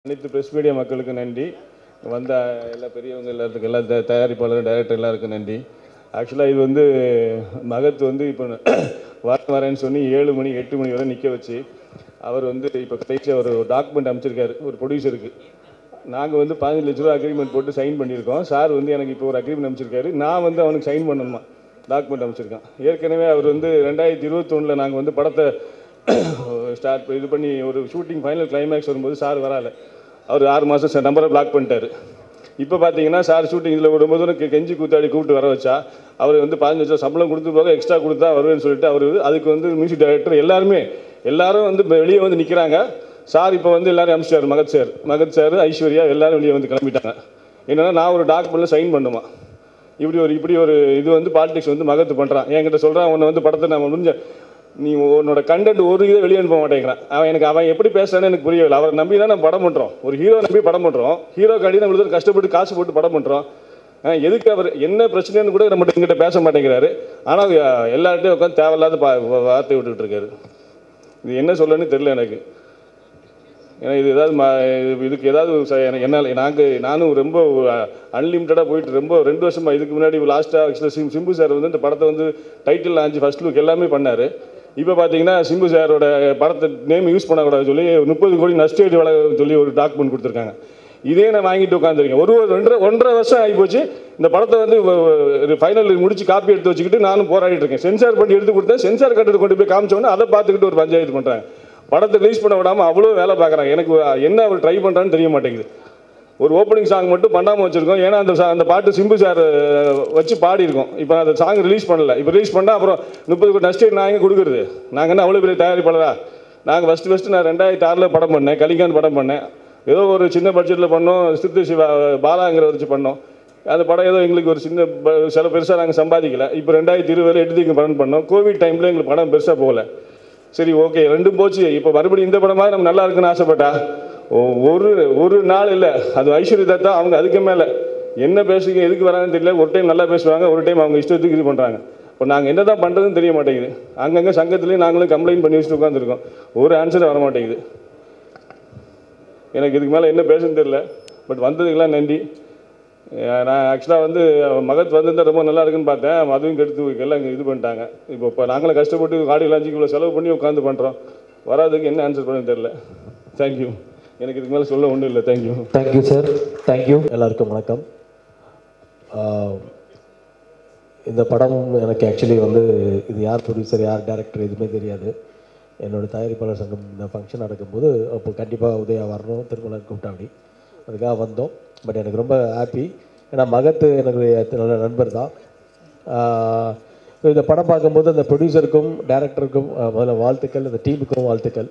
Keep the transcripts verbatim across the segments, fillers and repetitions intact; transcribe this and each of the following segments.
அனைத்து press media மக்களுக்கு நன்றி. வந்த எல்லா பெரியவங்க எல்லாத்துக்கும் எல்லா தயாரிப்பாளர் டைரக்டர் எல்லாருக்கும் நன்றி. ஆக்சுவலாக இது வந்து மகத் வந்து இப்போ வர வரேன்னு சொல்லி ஏழு மணி எட்டு மணி வரை நிற்க வச்சு அவர் வந்து இப்போ கடைசி அவர் ஒரு டாக்குமெண்ட் அமைச்சிருக்காரு ஒரு ப்ரொடியூசருக்கு. நாங்கள் வந்து பதினஞ்சு லட்ச ரூபா அக்ரிமெண்ட் போட்டு சைன் பண்ணியிருக்கோம். சார் வந்து எனக்கு இப்போ ஒரு அக்ரிமெண்ட் அமைச்சிருக்காரு. நான் வந்து அவனுக்கு சைன் பண்ணணுமா டாக்குமெண்ட் அமைச்சிருக்கேன். ஏற்கனவே அவர் வந்து ரெண்டாயிரத்தி இருபத்தொன்னில் நாங்கள் வந்து படத்தை ஸ்டார்ட் இது பண்ணி ஒரு ஷூட்டிங் ஃபைனல் கிளைமேக்ஸ் வரும்போது சார் வரால. அவர் ஆறு மாதம் நம்பரை பிளாக் பண்ணிட்டார். இப்போ பார்த்தீங்கன்னா சார் ஷூட்டிங் இதில் விடும்போது கெஞ்சி கூத்தாடி கூப்பிட்டு வர வச்சா அவர் வந்து பதினஞ்சு லட்சம் சம்பளம் கொடுத்து போக எக்ஸ்ட்ரா கொடுத்தா வருவேன்னு சொல்லிட்டு அவர் அதுக்கு வந்து மியூசிக் டைரக்டர் எல்லாருமே எல்லாரும் வந்து வெளியே வந்து நிற்கிறாங்க. சார் இப்போ வந்து எல்லாரும் அனுப்பிச்சார். மகத் சார் மகத் சார் ஐஸ்வர்யா எல்லாரும் வெளியே வந்து கிளம்பிட்டாங்க. என்னென்னா நான் ஒரு டாக்குமெண்ட்டில் சைன் பண்ணுமா இப்படி ஒரு இப்படி ஒரு இது வந்து பாலிடிக்ஸ் வந்து மகத்து பண்ணுறான். என்கிட்ட சொல்கிறான் உன்னை வந்து படத்தை நம்ம முடிஞ்ச நீ உன்னோட கண்டென்ட் ஒரு இதை வெளியே அனுப்ப மாட்டேங்கிறான். அவன் எனக்கு அவன் எப்படி பேசுறான்னு எனக்கு புரியவில்லை. அவரை நம்பி தான் நம்ம படம் பண்ணுறோம். ஒரு ஹீரோ நம்பி படம் பண்ணுறோம். ஹீரோ காடி நம்ம கஷ்டப்பட்டு காசு போட்டு படம் பண்ணுறோம். எதுக்கு அவர் என்ன பிரச்சனைன்னு கூட நம்ம எங்கிட்ட பேச மாட்டேங்கிறாரு. ஆனால் எல்லார்ட்டையும் உட்காந்து தேவையில்லாத பா வார்த்தை விட்டுக்கிட்டு இருக்காரு. இது என்ன சொல்லணும்னு தெரியல எனக்கு. ஏன்னா இது ஏதாவது இதுக்கு ஏதாவது என்னால் நாங்கள் நானும் ரொம்ப அன்லிமிட்டடாக போயிட்டு ரொம்ப ரெண்டு வருஷமாக இதுக்கு முன்னாடி லாஸ்ட்டாக ஆக்சுவலாக சிம் சிம்பு சார் வந்து இந்த படத்தை வந்து டைட்டில் லான்ச் ஃபர்ஸ்ட் லுக் எல்லாமே பண்ணார். இப்போ பார்த்தீங்கன்னா சிம்பு சாரோட படத்தை நேம் யூஸ் பண்ணக்கூடாது சொல்லி முப்பது கோடி நஷ்டேடு வழங்க சொல்லி ஒரு டாக்குமெண்ட் கொடுத்துருக்காங்க. இதே நான் வாங்கிட்டு உட்காந்துருக்கேன். ஒரு ரெண்டரை ஒன்றரை வருஷம் ஆகி போச்சு. இந்த படத்தை வந்து ஃபைனல் முடிச்சு காப்பி எடுத்து வச்சுக்கிட்டு நானும் போராடிட்டு இருக்கேன். சென்சார் பண்ணி எடுத்து கொடுத்தேன். சென்சார் கட்டத்தை கொண்டு போய் காமிச்சோன்னே அதை பார்த்துக்கிட்டு ஒரு பஞ்சாயத்து பண்ணுறாங்க. படத்தை ரிலீஸ் பண்ண விடாமல் அவ்வளோ வேலை பார்க்குறாங்க. எனக்கு என்ன அவர் ட்ரை பண்ணுறான்னு தெரிய மாட்டேங்குது. ஒரு ஓப்பனிங் சாங் மட்டும் பண்ணாமல் வச்சுருக்கோம். ஏன்னா அந்த அந்த பாட்டு சிம்பு சார் வச்சு பாடியிருக்கோம். இப்போ அந்த சாங் ரிலீஸ் பண்ணலை. இப்போ ரிலீஸ் பண்ணால் அப்புறம் முப்பது கோடி நஷ்டம் நான் எங்கே கொடுக்குறது? நாங்கள் என்ன அவ்வளோ பெரிய தயாரிப்பாளரா? நாங்கள் ஃபஸ்ட்டு ஃபஸ்ட்டு நான் ரெண்டாயிரத்தி ஆறில் படம் பண்ணேன். கலிகான் படம் பண்ணேன். ஏதோ ஒரு சின்ன பட்ஜெட்டில் பண்ணோம். சித்து சிவா பாலாங்கிற வச்சு பண்ணோம். அந்த படம் ஏதோ எங்களுக்கு ஒரு சின்ன சில பெருசாக நாங்கள் சம்பாதிக்கலை. இப்போ ரெண்டாயிரத்தி இருபதில் எட்டு படம் பண்ணோம். கோவிட் டைமில் எங்களுக்கு படம் பெருசாக போகலை. சரி ஓகே ரெண்டும் போச்சு. இப்போ மறுபடியும் இந்த படமாக நம்ம நல்லா இருக்குன்னு ஆசைப்பட்டா ஒரு ஒரு நாள் இல்லை. அது ஐஸ்வர்யா தான் அவங்க அதுக்கு மேலே என்ன பேசுங்க எதுக்கு வராங்கன்னு தெரியல. ஒரு டைம் நல்லா பேசுவாங்க, ஒரு டைம் அவங்க இஷ்டத்துக்கு இது பண்ணுறாங்க. இப்போ நாங்கள் என்ன தான் பண்ணுறதுன்னு தெரிய மாட்டேங்குது. அங்கங்கே சங்கத்துலேயும் நாங்களும் கம்ப்ளைண்ட் பண்ணி வச்சுட்டு உட்காந்துருக்கோம். ஒரு ஆன்சர் வர மாட்டேங்குது. எனக்கு இதுக்கு மேலே என்ன பேசுன்னு தெரியல. பட் வந்ததுக்கெல்லாம் நன்றி. நான் ஆக்சுவலாக வந்து மகத் வந்திருந்தால் ரொம்ப நல்லா இருக்குன்னு பார்த்தேன். அதுவும் கெடுத்து எல்லாம் இது பண்ணிட்டாங்க. இப்போ இப்போ நாங்களும் கஷ்டப்பட்டு காடி லாஞ்சிக்கு இவ்வளோ செலவு பண்ணி உட்காந்து பண்ணுறோம். வராதுக்கு என்ன ஆன்சர் பண்ணுன்னு தெரியல. தேங்க்யூ. எனக்கு இதுக்கு மேலே சொல்ல ஒன்றும் இல்லை. தேங்க்யூ. Thank you sir. தேங்க்யூ. எல்லாருக்கும் வணக்கம். இந்த படம் எனக்கு ஆக்சுவலி வந்து இது யார் ப்ரொடியூசர் யார் டைரக்டர் எதுவுமே தெரியாது. என்னோடய தயாரிப்பாளர் சங்கம் இந்த ஃபங்க்ஷன் நடக்கும்போது அப்போ கண்டிப்பாக உதயா வரணும் திருமலன் கூப்பிட்டா அப்படி அதுக்காக வந்தோம். பட் எனக்கு ரொம்ப ஹாப்பி. ஏன்னா மகத்து எனக்கு நல்ல நண்பர் தான். இந்த படம் பார்க்கும்போது அந்த ப்ரொடியூசருக்கும் டைரக்டருக்கும் முதல்ல வாழ்த்துக்கள், அந்த டீமுக்கும் வாழ்த்துக்கள்.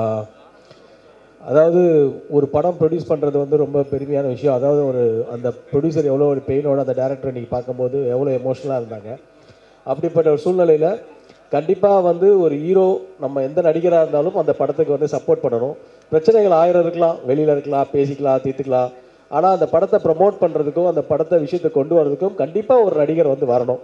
அதாவது ஒரு படம் ப்ரொடியூஸ் பண்ணுறது வந்து ரொம்ப பெருமையான விஷயம். அதாவது ஒரு அந்த ப்ரொடியூசர் எவ்வளோ ஒரு பெயினோட அந்த டைரக்டர் இன்றைக்கி பார்க்கும்போது எவ்வளோ எமோஷ்னலாக இருந்தாங்க. அப்படிப்பட்ட ஒரு சூழ்நிலையில் கண்டிப்பாக வந்து ஒரு ஹீரோ நம்ம எந்த நடிகராக இருந்தாலும் அந்த படத்துக்கு வந்து சப்போர்ட் பண்ணணும். பிரச்சனைகள் ஆயிரம் இருக்கலாம், வெளியில் இருக்கலாம், பேசிக்கலாம், தீர்த்துக்கலாம். ஆனால் அந்த படத்தை ப்ரமோட் பண்ணுறதுக்கும் அந்த படத்தை விஷயத்தை கொண்டு வரதுக்கும் கண்டிப்பாக ஒரு நடிகர் வந்து வரணும்.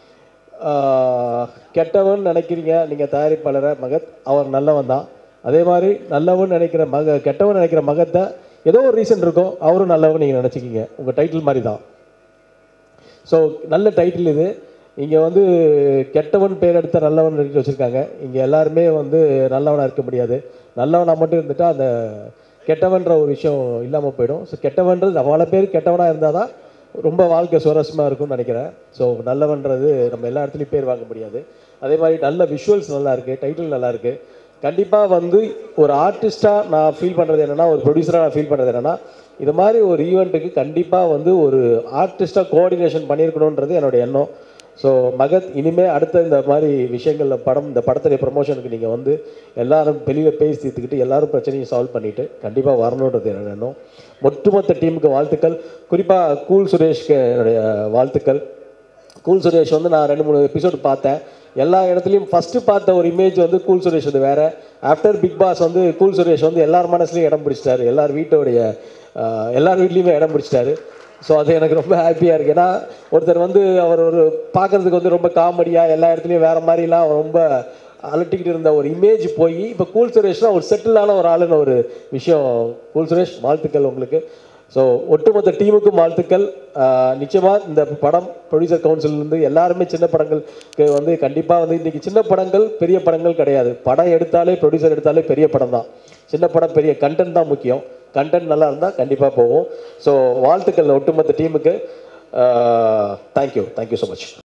கெட்டவன் நினைக்கிறீங்க நீங்கள் தயாரிப்பாளரை மகத், அவர் நல்லவன் தான். அதே மாதிரி நல்லவன் நினைக்கிற மக கெட்டவன் நினைக்கிற மகத்தை ஏதோ ஒரு ரீசன் இருக்கும், அவரும் நல்லவன் நீங்கள் நினச்சிக்கிங்க. உங்கள் டைட்டில் மாதிரி தான். ஸோ நல்ல டைட்டில் இது. இங்கே வந்து கெட்டவன் பேர் எடுத்த நல்லவன் எழுதி வச்சுருக்காங்க. இங்கே எல்லாருமே வந்து நல்லவனாக இருக்க முடியாது. நல்லவனாக மட்டும் இருந்துட்டால் அந்த கெட்டவன்ற ஒரு விஷயம் இல்லாமல் போயிடும். ஸோ கெட்டவன்றது பல பேர் கெட்டவனாக இருந்தால் தான் ரொம்ப வாழ்க்கை சுவாரஸ்யமாக இருக்கும்னு நினைக்கிறேன். ஸோ நல்லவன்றது நம்ம எல்லா இடத்துலையும் பேர் வாங்க முடியாது. அதே மாதிரி நல்ல விஷுவல்ஸ் நல்லாயிருக்கு, டைட்டில் நல்லாயிருக்கு. கண்டிப்பாக வந்து ஒரு ஆர்டிஸ்ட்டாக நான் ஃபீல் பண்ணுறது என்னென்னா, ஒரு ப்ரொடியூசராக நான் ஃபீல் பண்ணுறது என்னென்னா, இது மாதிரி ஒரு ஈவெண்ட்டுக்கு கண்டிப்பாக வந்து ஒரு ஆர்டிஸ்ட்டாக கோஆர்டினேஷன் பண்ணியிருக்கணுன்றது என்னோடய எண்ணம். ஸோ மகத் இனிமேல் அடுத்த இந்த மாதிரி விஷயங்களில் படம் இந்த படத்துடைய ப்ரமோஷனுக்கு நீங்கள் வந்து எல்லோரும் வெளியில் பேசி தீர்த்துக்கிட்டு எல்லோரும் பிரச்சனையும் சால்வ் பண்ணிவிட்டு கண்டிப்பாக வரணுன்றது என்னோட எண்ணம். ஒட்டுமொத்த டீமுக்கு வாழ்த்துக்கள். குறிப்பாக கூல் சுரேஷ்க்கு என்னுடைய வாழ்த்துக்கள். கூல் சுரேஷ் வந்து நான் ரெண்டு மூணு எபிசோடு பார்த்தேன். எல்லா இடத்துலையும் ஃபஸ்ட்டு பார்த்த ஒரு இமேஜ் வந்து கூல் சுரேஷ் வந்து வேறு. ஆஃப்டர் பிக் பாஸ் வந்து கூல் சுரேஷ் வந்து எல்லார் மனசுலையும் இடம் பிடிச்சிட்டாரு. எல்லார் வீட்டோடைய எல்லார் வீட்லேயுமே இடம் பிடிச்சிட்டாரு. ஸோ அது எனக்கு ரொம்ப ஹாப்பியாக இருக்குது. ஏன்னா ஒருத்தர் வந்து அவர் ஒரு பார்க்குறதுக்கு வந்து ரொம்ப காமெடியாக எல்லா இடத்துலையும் வேறு மாதிரிலாம் ரொம்ப அலட்டிக்கிட்டு இருந்த ஒரு இமேஜ் போய் இப்போ கூல் சுரேஷ்னா ஒரு செட்டிலான ஒரு ஆளுன்னு ஒரு விஷயம். கூல் சுரேஷ், வாழ்த்துக்கள் உங்களுக்கு. ஸோ ஒட்டுமொத்த டீமுக்கும் வாழ்த்துக்கள். நிச்சயமாக இந்த படம் ப்ரொடியூசர் கவுன்சிலேருந்து எல்லாருமே சின்ன படங்களுக்கு வந்து கண்டிப்பாக வந்து இன்றைக்கி சின்ன படங்கள் பெரிய படங்கள் கிடையாது. படம் எடுத்தாலே ப்ரொடியூசர் எடுத்தாலே பெரிய படம் தான். சின்ன படம் பெரிய கண்டென்ட் தான் முக்கியம். கண்டென்ட் நல்லா இருந்தால் கண்டிப்பாக போகும். ஸோ வாழ்த்துக்கள் ஒட்டுமொத்த டீமுக்கு. Thank you thank you so much.